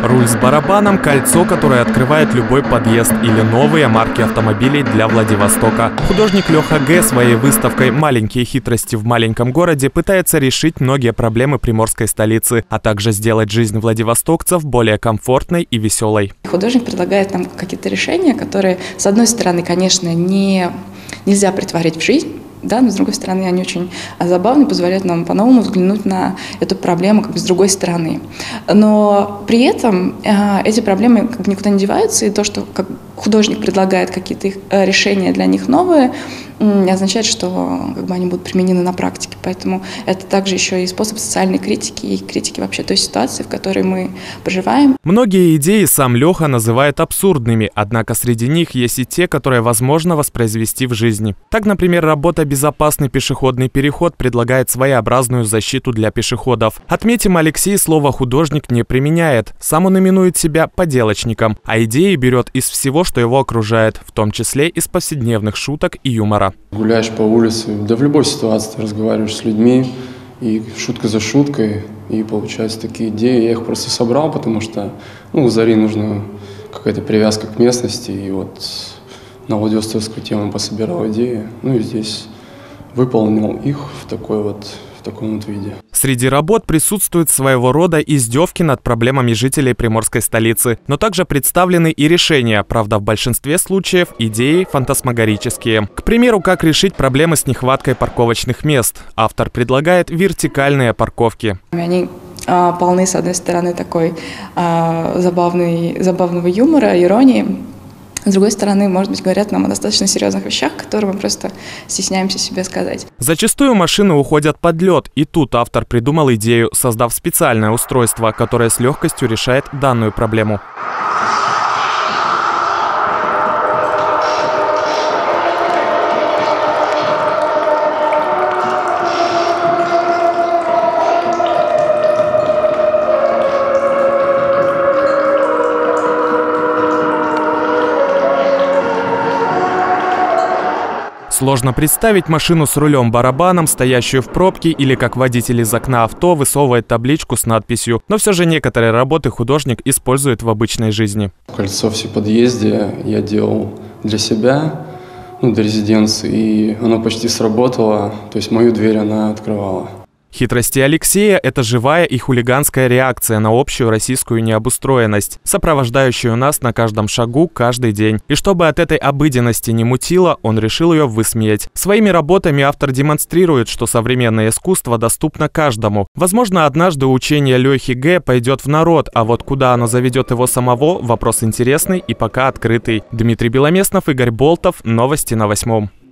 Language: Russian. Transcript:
Руль с барабаном – кольцо, которое открывает любой подъезд или новые марки автомобилей для Владивостока. Художник Леха Г. своей выставкой «Маленькие хитрости в маленьком городе» пытается решить многие проблемы приморской столицы, а также сделать жизнь владивостокцев более комфортной и веселой. Художник предлагает нам какие-то решения, которые, с одной стороны, конечно, нельзя претворить в жизнь. Да, но с другой стороны, они очень забавны, позволяют нам по-новому взглянуть на эту проблему с другой стороны. Но при этом эти проблемы никуда не деваются, и то, что художник предлагает какие-то решения для них новые, не означает, что они будут применены на практике. Поэтому это также еще и способ социальной критики и критики вообще той ситуации, в которой мы проживаем. Многие идеи сам Леха называет абсурдными, однако среди них есть и те, которые возможно воспроизвести в жизни. Так, например, работа «Безопасный пешеходный переход» предлагает своеобразную защиту для пешеходов. Отметим, Алексей слово «художник» не применяет. Сам он именует себя поделочником, а идеи берет из всего, что его окружает, в том числе из повседневных шуток и юмора. Гуляешь по улице, да в любой ситуации ты разговариваешь с людьми, и шутка за шуткой, и получаются такие идеи. Я их просто собрал, потому что у Зари нужна какая-то привязка к местности, и вот на владивостокскую тему пособирал идеи, и здесь выполнил их в таком виде. Среди работ присутствуют своего рода издевки над проблемами жителей приморской столицы, но также представлены и решения, правда, в большинстве случаев идеи фантасмагорические. К примеру, как решить проблемы с нехваткой парковочных мест. Автор предлагает вертикальные парковки. Они полны, с одной стороны, такой забавного юмора, иронии. С другой стороны, может быть, говорят нам о достаточно серьезных вещах, которые мы просто стесняемся себе сказать. Зачастую машины уходят под лед, и тут автор придумал идею, создав специальное устройство, которое с легкостью решает данную проблему. Сложно представить машину с рулем-барабаном, стоящую в пробке, или как водитель из окна авто высовывает табличку с надписью. Но все же некоторые работы художник использует в обычной жизни. Кольцо в подъезде я делал для себя, для резиденции, и оно почти сработало, то есть мою дверь она открывала. Хитрости Алексея – это живая и хулиганская реакция на общую российскую необустроенность, сопровождающую нас на каждом шагу каждый день. И чтобы от этой обыденности не мутило, он решил ее высмеять. Своими работами автор демонстрирует, что современное искусство доступно каждому. Возможно, однажды учение Лехи Г. пойдет в народ, а вот куда оно заведет его самого – вопрос интересный и пока открытый. Дмитрий Беломеснов, Игорь Болтов. Новости на 8.